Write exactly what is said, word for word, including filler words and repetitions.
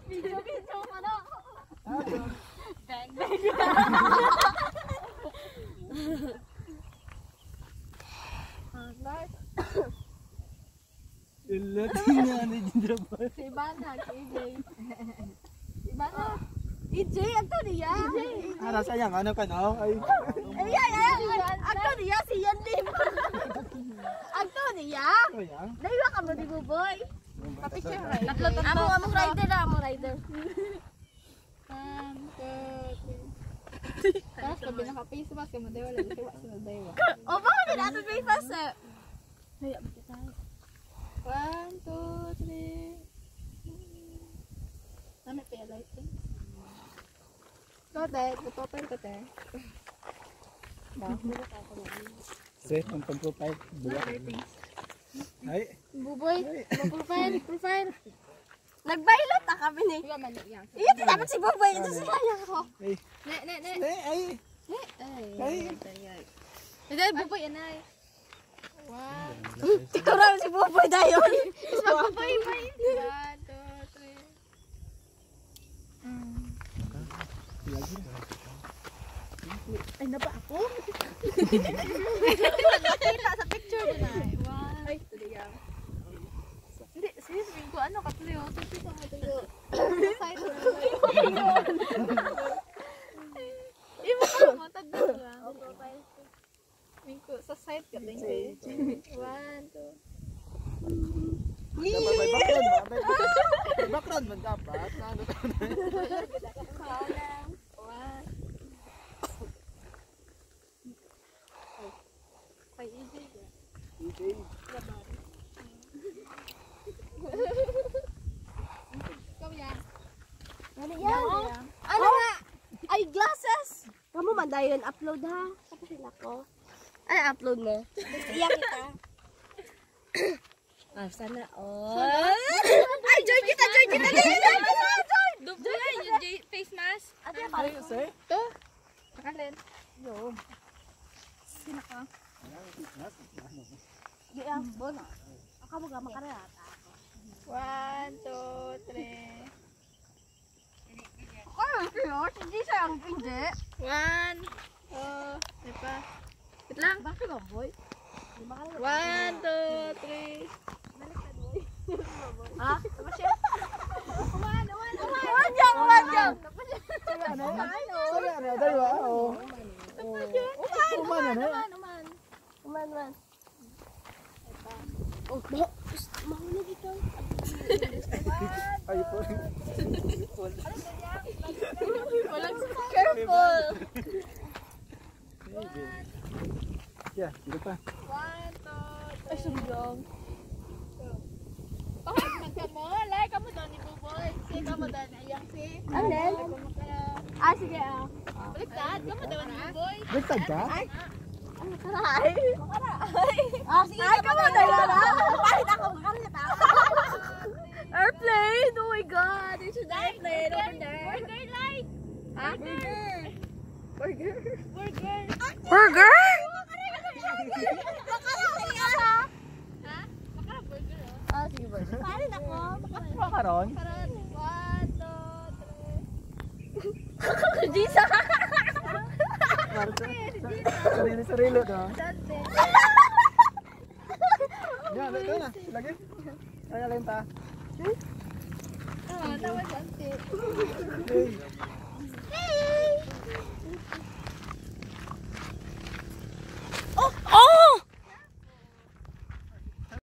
Video video ano? Bang bang. Ilat niya ni Jindra ba? Si Ibana, si E J. Ibana. E J, agto niya. Ara sayang ano ka no? Ay. Ay, ay, ay. Agto niya, si Yandim. Agto niya. Ano yan? Naiwa ka mo di Buboy. Kapicture Tatlo, tatlo. Among, among rider na, among rider. One, two, three. Tapos pag naka-face mask, yung madewa lang. Siwa sa madewa. O, baka din natin may fast eh. Hayap mo tayo. One, two, three. Ano pa yung lighting? Kote, putotel ko te. Ba? Set ang pag-profile. Ay. Buboy, profile, profile. Nagbailot na kami ni. Iya, di dapat si Buboy. Ito si Kaya ko. Ay. Ne, ne, ne. Ay. Ay. Ay. Hindi, Buboy, yan ay. One, Ikaw raw si Buboy dayon. Mas magpapay-pay. One, two, three. Ay, naba ako? Nakita sa picture din ay. One. Ay, tuligaw. Hindi, sis, rin ko ano, katliyo. Sis, ang matulo. Sa side na lang. Iba ka mo, tagdan lang. Mingko, sa side ka din kayo. One, two. May background ba? May background man dapat. Ano ka na? One. Ay, easy ka. Okay. Ikaw yan. Ano yan? Ano nga? Ay, glasses! Kamu man dayon upload ha? Tapos sila ko. Ay, upload mo. Iyak kita. Ah, sana all. Ay, join kita, join kita. Join, join, join. Dubo na yung J- face mask. Ate, Ay, parang sir. Ito. Nakalin. Yo. Sino ka? di ang bon. Ako mo ga makarata. One, two, three. Ay, sino? Hindi siya ang hindi. One. Oh, di pa. Wait lang. Bakit ba, boy? Di ba ka One, two, three. Ha? Tapos siya? Kumahan, kumahan, kumahan. Kumahan, kumahan. Sorry, ano? Dali ba? Oo. Uman, Uman, ano? uman, uman. Uman, uman. Oh, ba? Mahulog ito. Ay, po. Walang Careful. Yeah, dito pa. One, two, Ay, sumblong. Pakit magka mo. Like ka mo doon ni Buboy. Si ka mo doon. Ayak si. Ano din? Ah, sige ah. Baliktad. Ka mo doon ni Buboy. Baliktad ka? Ano karay? Karay. Ah, sige. Ay, ka mo dahil na. Bakit ako? Bakit ako? Airplane! Oh my god! There's an airplane over there. Burger like. Ha? Burger. Burger? Burger. Burger? Ha? Makara burger oh. Ah, sige burger. Parin ako. Makaron? Karon. One, two, three. Gisa! Sarili-sarili to. Dante. Yan, ito na. Lagi. Kaya lang ta. Ah, tawa Dante. Hey.